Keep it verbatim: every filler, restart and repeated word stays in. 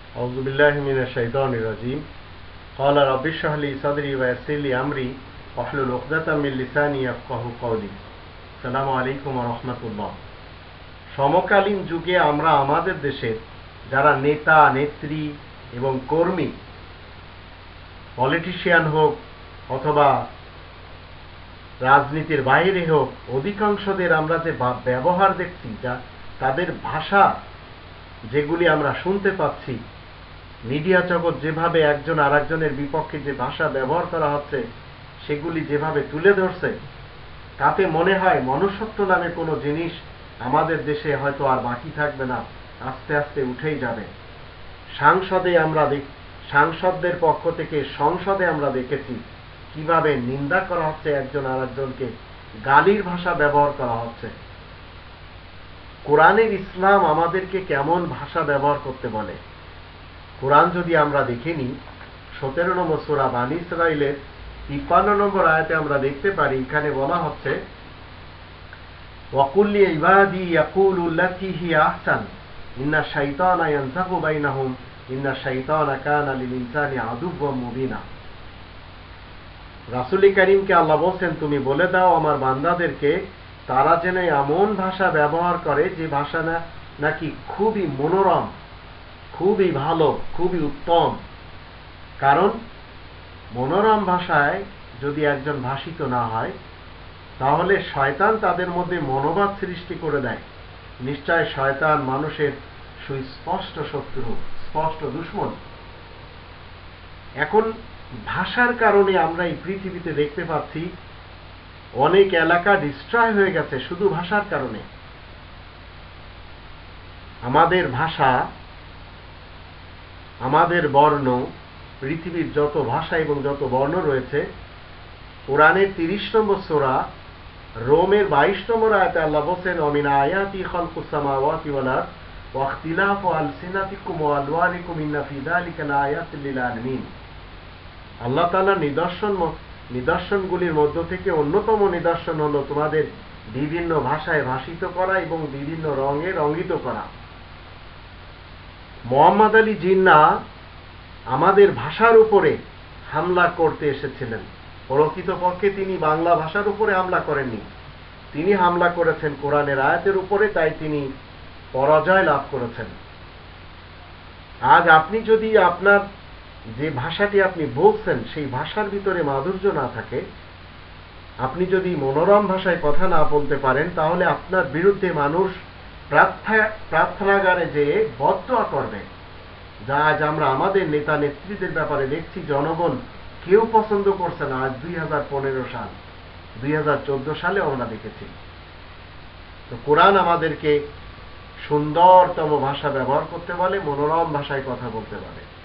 أعوذ بالله من الشيطان الرجيم قال رب اشرح لي صدري ويسر لي أمري واحلل عقدة من লিসানি ইয়াফকাহু কওলি। আসসালামু আলাইকুম ওয়া রাহমাতুল্লাহ। সমকালীন যুগে আমরা আমাদের দেশের যারা নেতা নেত্রী এবং কর্মী, পলিটিশিয়ান হোক অথবা রাজনীতির বাইরে হোক, অধিকাংশদের আমরা যে ব্যবহার দেখছি, যা তাদের ভাষা যেগুলি আমরা শুনতে পাচ্ছি, মিডিয়া জগৎ যেভাবে একজন আরেকজনের বিপক্ষে যে ভাষা ব্যবহার করা হচ্ছে সেগুলি যেভাবে তুলে ধরছে, তাতে মনে হয় মনুষ্যত্ব নামে কোনো জিনিস আমাদের দেশে হয়তো আর বাকি থাকবে না, আস্তে আস্তে উঠেই যাবে। সাংসদে আমরা সাংসদদের পক্ষ থেকে সংসদে আমরা দেখেছি কিভাবে নিন্দা করা হচ্ছে, একজন আরেকজনকে গালির ভাষা ব্যবহার করা হচ্ছে। কোরআনের ইসলাম আমাদেরকে কেমন ভাষা ব্যবহার করতে বলে? কোরআন যদি আমরা দেখে নিই, সতেরো নম্বর সূরা বানী ইসরাঈলের তিপ্পান্ন নম্বর আয়াতে আমরা দেখতে পারি, এখানে বলা হচ্ছে ওয়াকুল লিইবাদি ইয়াকুলু আল্লাতী হিয়া আহসান ইন্নাশ শাইতানা ইয়ানযাগু বাইনাহুম ইন্নাশ শাইতানা কানা লিল ইনসানি আদুওয়াম মুবিনা। রাসূল কারীমকে আল্লাহ বলেন, তুমি বলে দাও আমার বান্দাদেরকে তারা যেন এমন ভাষা ব্যবহার করে যে ভাষা না নাকি খুবই মনোরম, খুবই ভালো, খুবই উত্তম। কারণ মনোরম ভাষায় যদি একজন ভাষিত না হয়, তাহলে শয়তান তাদের মধ্যে মনোবাদ সৃষ্টি করে দেয়। নিশ্চয় শয়তান মানুষের সুস্পষ্ট শত্রু, স্পষ্ট দুশমন। এখন ভাষার কারণে আমরা এই পৃথিবীতে দেখতে পাচ্ছি অনেক এলাকা ডিস্ট্রয় হয়ে গেছে শুধু ভাষার কারণে। আমাদের ভাষা, আমাদের বর্ণ, পৃথিবীর যত ভাষা এবং যত বর্ণ রয়েছে, কোরআনের তিরিশ নম্বর সূরা রোমের বাইশ নম্বর আয়াতে আল্লাহ বলেন ওমিন আয়াতি খালকুস সামাওয়াতি ওয়াল আরদ ওয়া ইখতিলাফু আলসিনাতিকুম ওয়া আলওয়ানিকুম ইন্না ফি যালিকা লাআয়াতিন লিল আলামিন। আল্লাহ তাআলা নিদর্শন নিদর্শনগুলির মধ্য থেকে অন্যতম নিদর্শন হলো তোমাদের বিভিন্ন ভাষায় ভাষিত করা এবং বিভিন্ন রঙে রঙিত করা। মোহাম্মদ আলী জিন্নাহ আমাদের ভাষার উপরে হামলা করতে এসেছিলেন। প্রকৃতপক্ষে তিনি বাংলা ভাষার উপরে হামলা করেননি, তিনি হামলা করেছেন কোরআনের আয়াতের উপরে, তাই তিনি পরাজয় লাভ করেছেন। আজ আপনি যদি আপনার যে ভাষাটি আপনি বলছেন সেই ভাষার ভিতরে মাধুর্য না থাকে, আপনি যদি মনোরম ভাষায় কথা না বলতে পারেন, তাহলে আপনার বিরুদ্ধে মানুষ প্রার্থনাগারে যেয়ে বদদোয়া করবে। যা আজ আমরা আমাদের নেতা নেত্রীদের ব্যাপারে দেখছি, জনগণ কেউ পছন্দ করছে না। আজ দুই হাজার পনেরো সাল, দুই হাজার চোদ্দ সালে আমরা দেখেছি। তো কোরআন আমাদেরকে সুন্দরতম ভাষা ব্যবহার করতে বলে, মনোরম ভাষায় কথা বলতে বলে।